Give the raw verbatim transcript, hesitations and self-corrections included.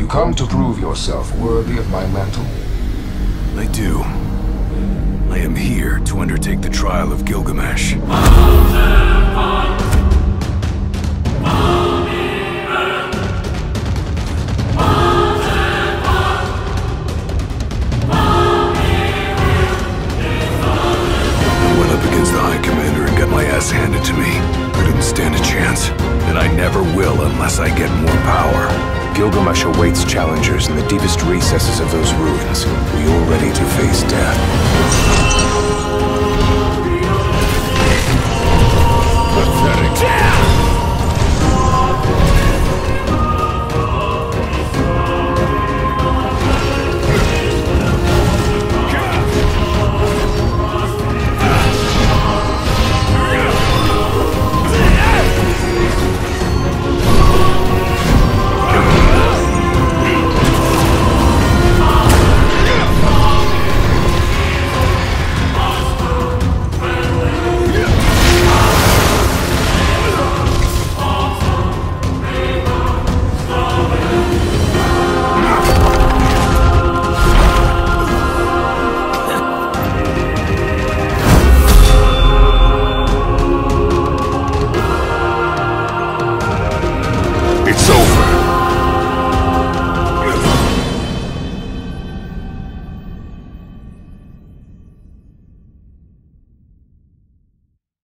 You come to prove yourself worthy of my mantle? I do. I am here to undertake the trial of Gilgamesh. The High Commander and got my ass handed to me. I didn't stand a chance, and I never will unless I get more power. Gilgamesh awaits challengers in the deepest recesses of those ruins. Are you all ready to face death?